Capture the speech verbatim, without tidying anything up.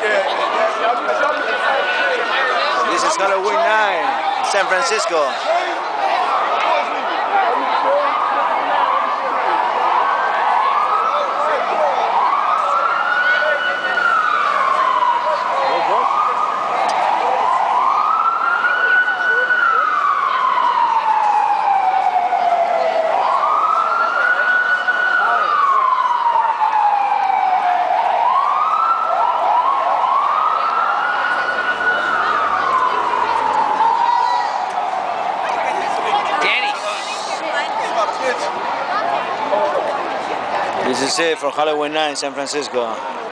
This is Halloween night, San Francisco. This is it for Halloween night in San Francisco.